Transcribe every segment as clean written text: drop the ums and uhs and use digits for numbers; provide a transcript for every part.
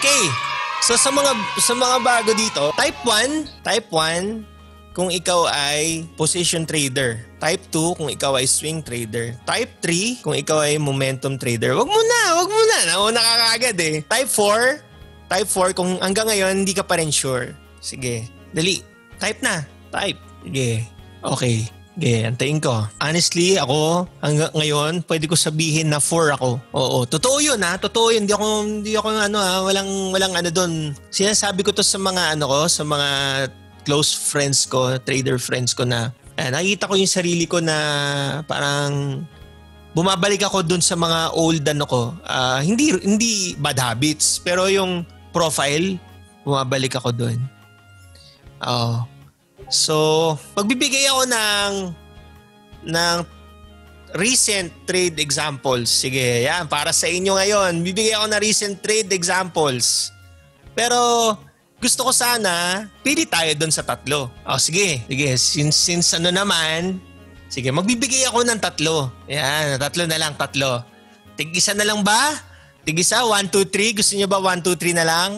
Okay. So sa mga bago dito, type 1 kung ikaw ay position trader. Type 2 kung ikaw ay swing trader. Type 3 kung ikaw ay momentum trader. Wag mo na. Nauna ka kagad eh. Type 4 kung hanggang ngayon hindi ka pa rin sure. Sige, dali. Type na. Type. Sige. Okay. Okay, antayin ko. Honestly, ako hanggang ngayon, pwede ko sabihin na 4 ako. Oo, totoo 'yun ha. Totoo 'yun. Hindi ako walang ano doon. Sinasabi ko 'to sa mga sa mga close friends ko, trader friends ko na nakikita ko yung sarili ko na parang bumabalik ako doon sa mga old hindi bad habits, pero yung profile bumabalik ako doon. So, magbibigay ako ng recent trade examples. Sige, yan. Para sa inyo ngayon, bibigay ako ng recent trade examples. Pero, gusto ko sana, pili tayo doon sa 3. Sige. Since naman, sige, magbibigay ako ng 3. Yan, 3 na lang, 3. Tig-isa na lang ba? Tig-isa, 1, 2, 3. Gusto niyo ba 1, 2, 3 na lang?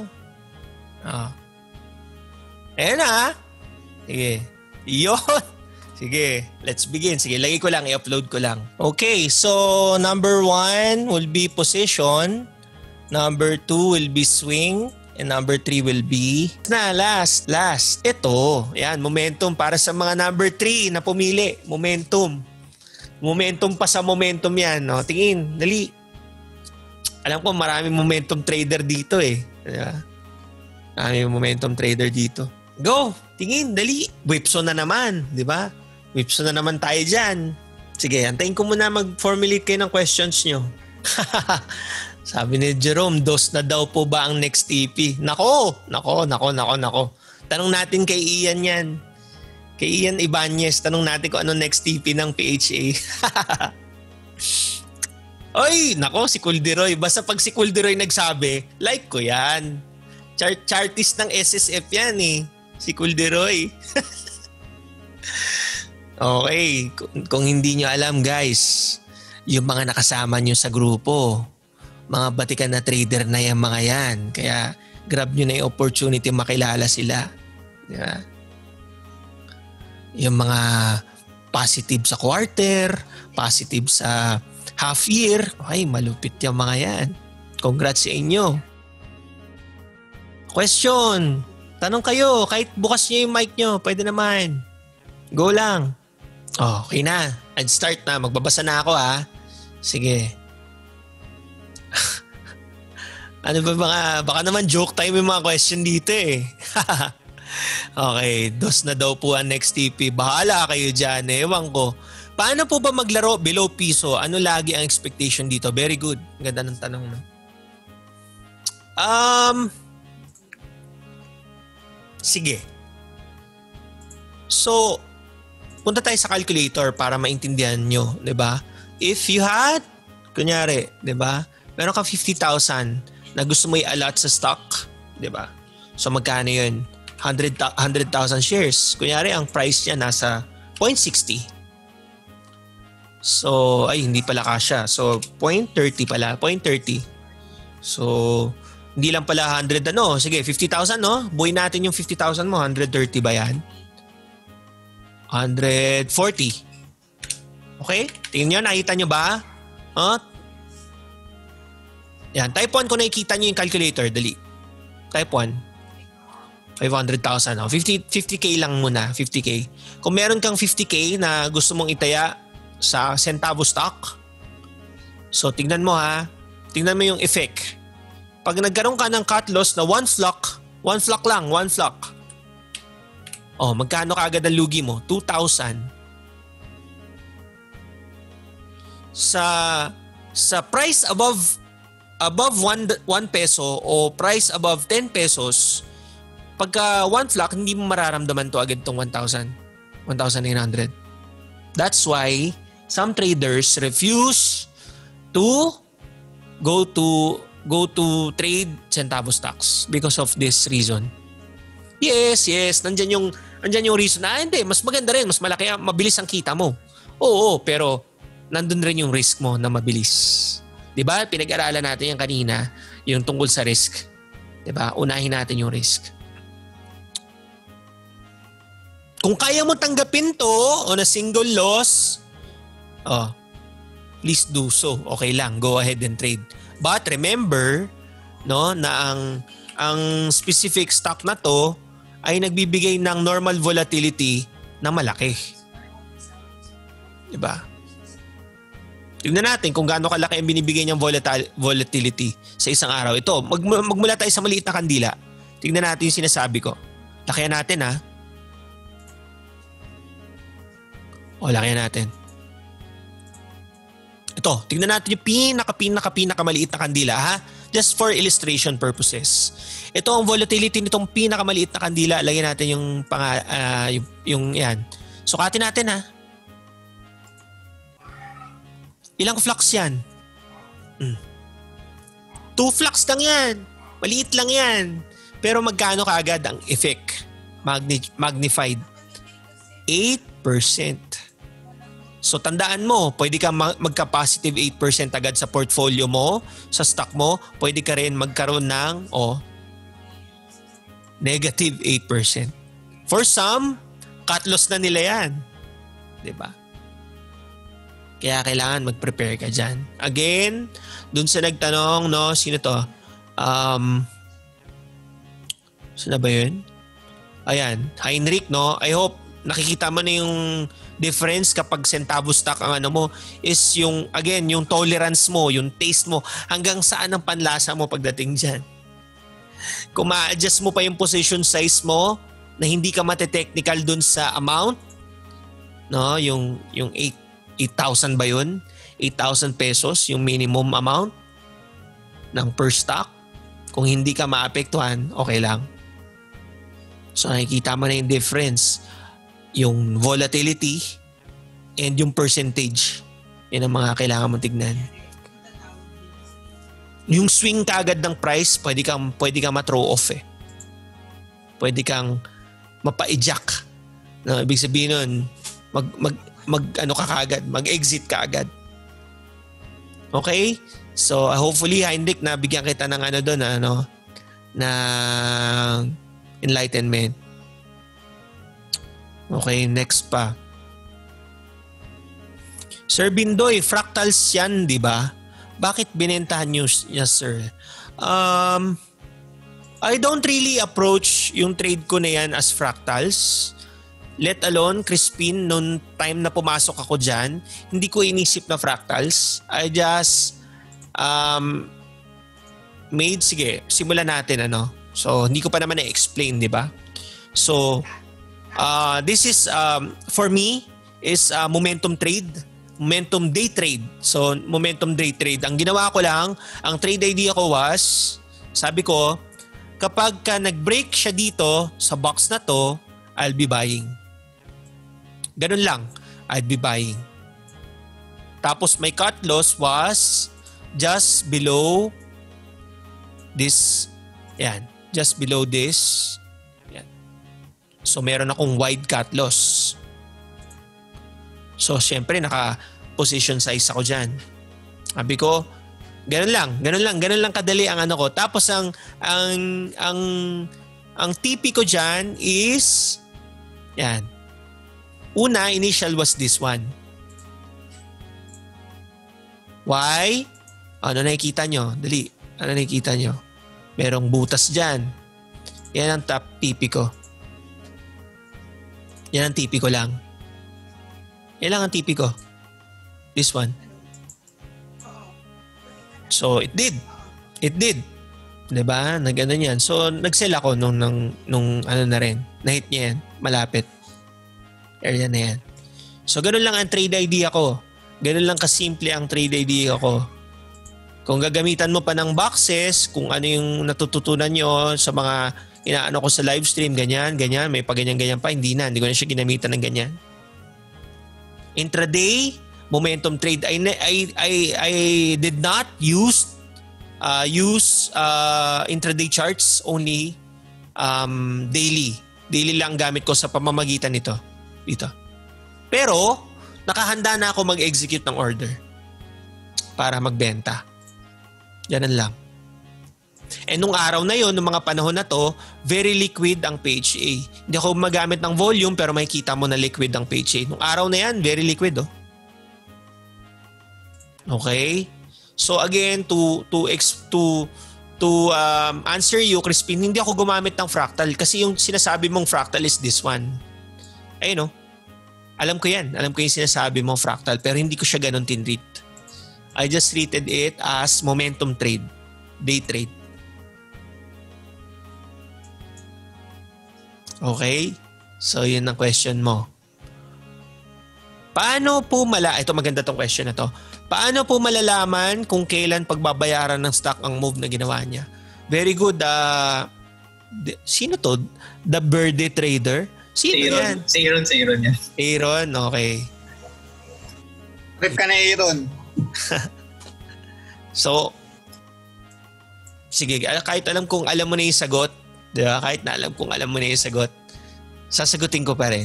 Ayan na. Sige. Yun. Sige. Let's begin. Sige, lagay ko lang. I-upload ko lang. Okay. So, number 1 will be position. Number 2 will be swing. And number 3 will be last. Ito. Yan. Momentum para sa mga number 3 na pumili. Momentum. Momentum pa sa momentum yan. No? Tingin. Dali. Alam ko maraming momentum trader dito eh. Diba? Maraming momentum trader dito. Go! Tingin, dali. Whipso na naman, di ba? Whipso na naman tayo dyan. Sige, antayin ko muna mag-formulate kayo ng questions nyo. Sabi ni Jerome, 2 na daw po ba ang next TP? Nako. Tanong natin kay Ian yan. Kay Ian Ibanez, tanong natin kung ano next TP ng PHA. Oy, nako, si Kulderoy. Basta pag si Kulderoy nagsabi, like ko yan. Chartist ng SSF yan eh. Si Kulderoy. Okay. Kung hindi nyo alam guys, yung mga nakasama nyo sa grupo, mga batikan na trader na yung mga yan. Kaya grab nyo na yung opportunity makilala sila. Diba? Yung mga positive sa quarter, positive sa half year. Ay, malupit yung mga yan. Congrats sa inyo. Question. Tanong kayo, kahit bukas nyo yung mic nyo, pwede naman. Go lang. Okay na. I'd start na. Magbabasa na ako ha. Sige. Ano ba baka naman joke time yung mga question dito eh. Okay, 2 na daw po ang next TP. Bahala kayo dyan eh. Ewan ko. Paano po ba maglaro below piso? Ano lagi ang expectation dito? Very good. Ganda ng tanong no? Sige. So, punta tayo sa calculator para maintindihan nyo, 'di ba? If you had, kunyari, 'di ba? Meron kang 50,000 na gusto mo i-allot sa stock, 'di ba? So magkano 'yun? 100,000 shares. Kunyari ang price niya nasa 0.60. So, ay hindi pala kasya. So 0.30 pala, 0.30. So hindi lang pala 100 Sige, 50,000 no? Buuin natin yung 50,000 mo. 130 ba yan? 140. Okay? Tingnan nyo, nakita nyo ba? Yan, type 1 kung nakikita nyo yung calculator. Dali. Type 1. 500,000. 50K lang muna. 50K. Kung meron kang 50K na gusto mong itaya sa centavo stock, so tingnan mo ha. Tingnan mo yung effect. Pag nagkaroon ka ng cut loss na one flock lang. Magkano ka agad ang lugi mo? 2,000. Sa price above 1 peso o price above 10 pesos, pagka one flock, hindi mo mararamdaman to agad tong 1,000. 1,900. That's why some traders refuse to go to trade centavo stocks because of this reason. Yes. Nandyan yung reason na hindi, mas maganda rin, mas malaki, mabilis ang kita mo. Oo, pero nandun rin yung risk mo na mabilis. 'Di ba? Pinag-aralan natin yan kanina, yung tungkol sa risk. Diba? Unahin natin yung risk. Kung kaya mo tanggapin to on a single loss, please do so. Okay lang, go ahead and trade. But remember, no, na ang specific stock na to ay nagbibigay ng normal volatility na malaki. Diba? Tignan natin kung gaano kalaki ang binibigay niyang volatility sa isang araw. Ito, magmula tayo sa maliit na kandila. Tignan natin yung sinasabi ko. Lakihan natin ha. Lakihan natin. Ito, tignan natin yung pinakamaliit na kandila ha. Just for illustration purposes. Ito ang volatility nitong pinakamaliit na kandila. Lagyan natin yung yan. Sukatin natin ha. Ilang flux yan? 2 flux lang yan. Maliit lang yan. Pero magkano kaagad ang effect? Magnified. 8%. So tandaan mo, pwede ka magka-positive 8% agad sa portfolio mo, sa stock mo. Pwede ka rin magkaroon ng negative 8%. For some, cut loss na nila yan. Diba? Kaya kailangan mag-prepare ka dyan. Again, dun sa nagtanong, no, sino to? Sino ba yun? Ayan, Heinrich, no? I hope nakikita mo na yung difference kapag centavo stock ang ano mo is yung, again, yung tolerance mo, yung taste mo, hanggang saan ang panlasa mo pagdating dyan. Kung ma-adjust mo pa yung position size mo na hindi ka mate-technical dun sa amount, no, yung 8,000 ba yun? 8,000 pesos yung minimum amount ng per stock. Kung hindi ka maapektuhan, okay lang. So nakikita mo na yung difference. Yung volatility and yung percentage. Yan ang mga kailangan mong tignan. Yung swing kagad ng price, pwede kang ma-throw off eh. Pwede kang mapa-eject. No, ibig sabihin nun, mag-exit ka agad. Okay? So hopefully Heinrich, nabigyan kita ng na enlightenment. Okay, next pa. Sir Bindoy, fractals yan, di ba? Bakit binentahan niyo yes, sir? I don't really approach yung trade ko na yan as fractals. Let alone, Crispin, noong time na pumasok ako dyan, hindi ko inisip na fractals. I just sige, simulan natin So, hindi ko pa naman na-explain, di ba? So, this is, for me, is momentum trade. Momentum day trade. So, momentum day trade. Ang ginawa ko lang, ang trade idea ko was, sabi ko, kapag ka nag-break siya dito sa box na to, I'll be buying. Ganun lang, I'll be buying. Tapos my cut loss was just below this. Yan, just below this. Yan. So meron akong wide cut loss. So syempre naka-position size ako dyan. Sabi ko, ganun lang kadali ang ano ko. Tapos ang TP ko dyan is, yan. Una, initial was this one. Why? Ano nakikita nyo? Dali. Ano nakikita nyo? Merong butas dyan. Yan ang top TP ko. Yan ang TP ko lang. Yan lang ang TP ko. This one. So, it did. It did. Diba? Nag-ano yan. So, nag-sell ako nung ano na rin. Na-hit niya yan. Malapit. Area na yan. So, ganun lang ang trade idea ko. Ganun lang kasimple ang trade idea ko. Kung gagamitan mo pa ng boxes, kung ano yung natututunan nyo sa mga inaano ko sa live stream, ganyan, may pa-ganyan-ganyan pa, hindi ko na siya ginamitan ng ganyan. Intraday, momentum trade, I did not use intraday charts, only daily. Daily lang gamit ko sa pamamagitan nito. Dito. Pero, nakahanda na ako mag-execute ng order para magbenta. Ganun lang. And nung araw na yon, nung mga panahon na to, very liquid ang PHA. Hindi ako magamit ng volume pero makikita mo na liquid ang PHA. Nung araw na yan, very liquid oh. Okay? So again, to answer you, Crispin, hindi ako gumamit ng fractal kasi yung sinasabi mong fractal is this one. Ayun oh. Alam ko yan. Alam ko yung sinasabi mong fractal pero hindi ko siya ganun tinreat. I just treated it as momentum trade. Day trade. Okay? So yun ang question mo. Paano po ito maganda tong question na to. Paano po malalaman kung kailan pagbabayaran ng stock ang move na ginawa niya? Very good. Sino to? The Birthday Trader? Sino yan? Si Aaron yan. Aaron, okay. Rip ka na Aaron. So, sige, kahit alam kong alam mo na yung sagot, di ba? Kahit na alam kong alam mo na yung sagot, sasagutin ko pa rin.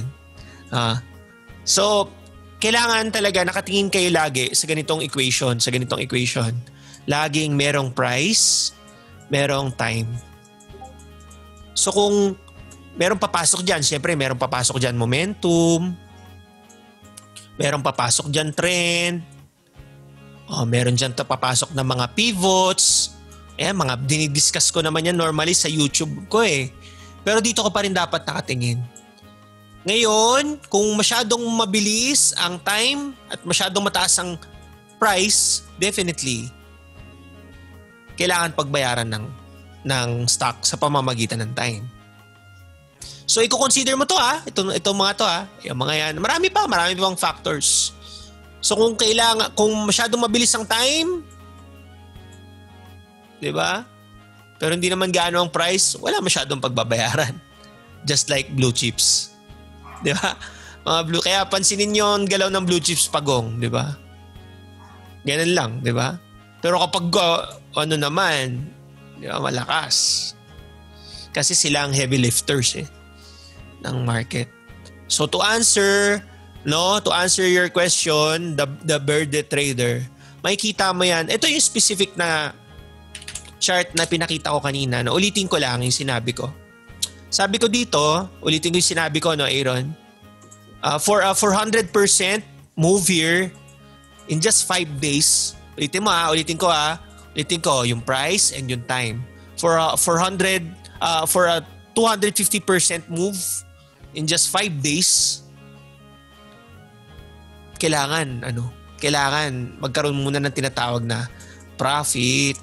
So, kailangan talaga nakatingin kayo lagi sa ganitong equation, Laging merong price, merong time. So kung merong papasok dyan, syempre merong papasok dyan momentum, merong papasok dyan trend, meron dyan papasok na mga pivots, mga dinidiscuss ko naman yan normally sa YouTube ko eh. Pero dito ko pa rin dapat nakatingin. Ngayon, kung masyadong mabilis ang time at masyadong mataas ang price, definitely, kailangan pagbayaran ng stock sa pamamagitan ng time. So, i-consider mo to itong mga to yung mga yan. Marami pang factors. So, kung masyadong mabilis ang time, di ba? Pero hindi naman gaano ang price, wala masyadong pagbabayaran. Just like blue chips. Di ba? Kaya pansinin nyo ang galaw ng blue chips pagong, di ba? Ganun lang, di ba? Pero kapag naman, di ba, malakas. Kasi sila ang heavy lifters ng market. So to answer your question, the Birthday Trader, makikita mo yan. Ito yung specific na chart na pinakita ko kanina. Ulitin ko lang yung sinabi ko. Sabi ko dito, ulitin ko yung sinabi ko, Aaron. For a 400% move here in just 5 days, ulitin ko yung price and yung time. For a 250% move in just 5 days, kailangan magkaroon muna ng tinatawag na profit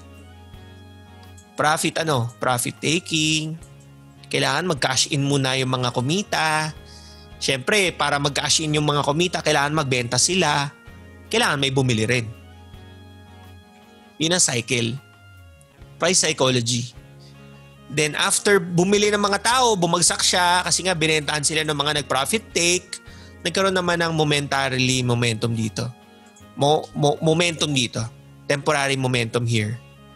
taking. Kailangan mag-cash in muna yung mga kumita. Siyempre, para mag-cash in yung mga kumita, kailangan magbenta sila. Kailangan may bumili rin. Yun ang cycle. Price psychology. Then after bumili ng mga tao, bumagsak siya kasi nga binentahan sila ng mga nag-profit take, nagkaroon naman ng momentum dito. Momentum dito. Temporary momentum here.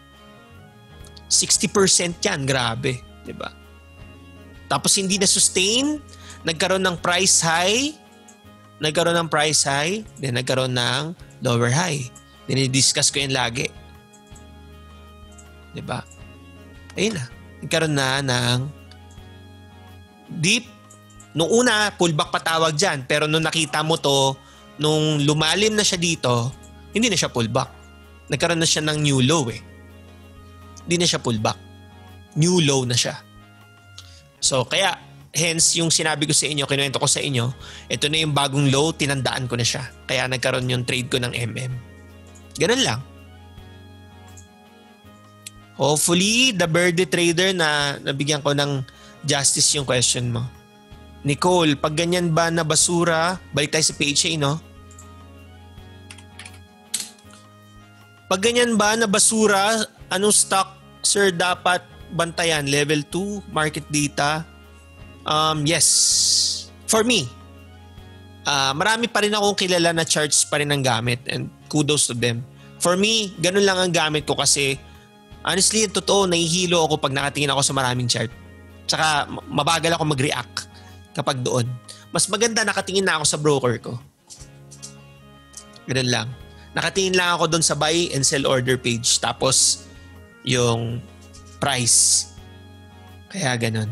60% yan, grabe. Diba? Tapos hindi na sustain, nagkaroon ng price high, then nagkaroon ng lower high. Dinidiscuss ko yan lagi. Diba? Ayun na. Nagkaroon na ng deep. Nung una, pullback patawag dyan. Pero nung nakita mo to, nung lumalim na siya dito, hindi na siya pullback. Nagkaroon na siya ng new low Hindi na siya pullback. New low na siya. So, kaya, hence, yung sinabi ko sa inyo, kinuwento ko sa inyo, ito na yung bagong low, tinandaan ko na siya. Kaya nagkaroon yung trade ko ng MM. Ganun lang. Hopefully, the Birthday Trader na nabigyan ko ng justice yung question mo. Nicole, pag ganyan ba na basura, balik tayo sa PHA, no? Pag ganyan ba na basura, anong stock, sir, dapat bantayan? Level 2, market data? Yes. For me, marami pa rin akong kilala na charts pa rin ang gamit and kudos to them. For me, ganun lang ang gamit ko kasi honestly, totoo, nahihilo ako pag nakatingin ako sa maraming chart. Tsaka mabagal ako mag-react kapag doon. Mas maganda nakatingin na ako sa broker ko. Ganun lang. Nakatingin lang ako doon sa buy and sell order page. Tapos yung price. Kaya ganun.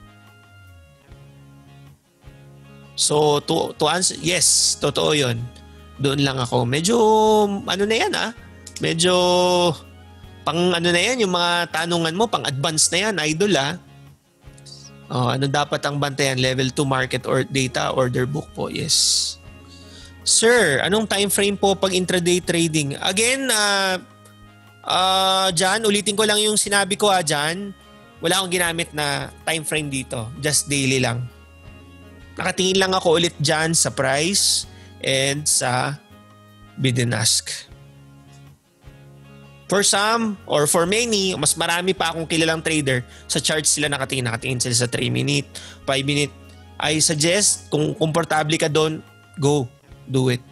So to answer, yes, totoo yun. Doon lang ako. Medyo ano na yan Medyo pang ano na yan, yung mga tanungan mo, pang advance na yan, idol ano dapat ang bantayan? Level 2 market or data order book po, yes. Sir, anong time frame po pag intraday trading? Again, Jan, ulitin ko lang yung sinabi ko Jan. Wala akong ginamit na time frame dito. Just daily lang. Nakatingin lang ako ulit dyan sa price and sa bid and ask. For some or for many, mas marami pa akong kilalang trader, sa charts sila nakatingin sila sa 3 minute, 5 minute. I suggest kung komportable ka doon, go, do it.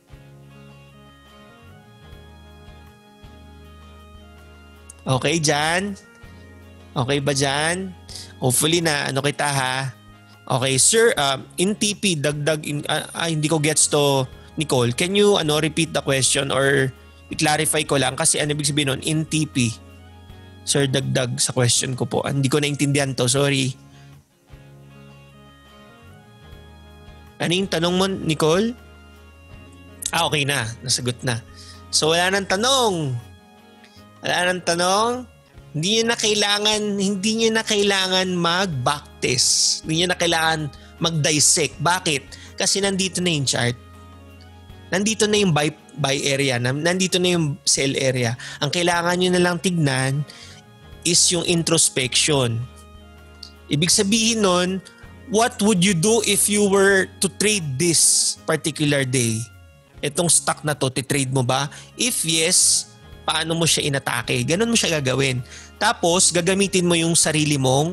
Okay, Jan? Okay ba Jan? Hopefully na ano kita ha. Okay, sir, in TP, dagdag, hindi ko gets to, Nicole. Can you repeat the question or i-clarify ko lang kasi ano ibig sabihin nun, in TP. Sir, dagdag sa question ko po. Hindi ko naintindihan to, sorry. Ano yung tanong mo, Nicole? Okay na, nasagot na. So wala nang tanong. Hindi nyo na kailangan mag-backtest. Hindi nyo na kailangan mag-dissect. Bakit? Kasi nandito na yung chart. Nandito na yung buy area. Nandito na yung sell area. Ang kailangan nyo na lang tignan is yung introspection. Ibig sabihin nun, what would you do if you were to trade this particular day? Itong stock na to, titrade mo ba? If yes, paano mo siya inatake? Ganun mo siya gagawin. Tapos, gagamitin mo yung sarili mong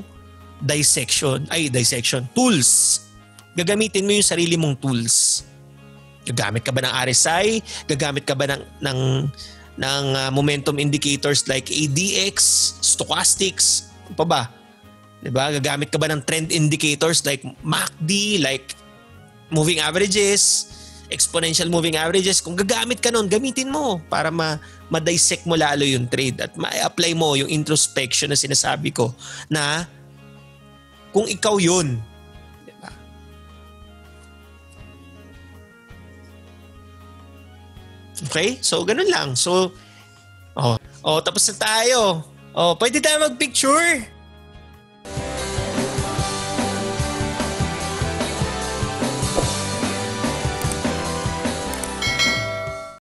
tools. Gagamitin mo yung sarili mong tools. Gagamit ka ba ng RSI? Gagamit ka ba ng momentum indicators like ADX, stochastics? Ano pa ba? Diba? Gagamit ka ba ng trend indicators like MACD, like moving averages, exponential moving averages? Kung gagamit ka nun, gamitin mo para ma-dissect mo lalo yung trade at ma-apply mo yung introspection na sinasabi ko na kung ikaw yun. Diba? Okay? So, ganun lang. So, tapos na tayo. Pwede tayo mag-picture.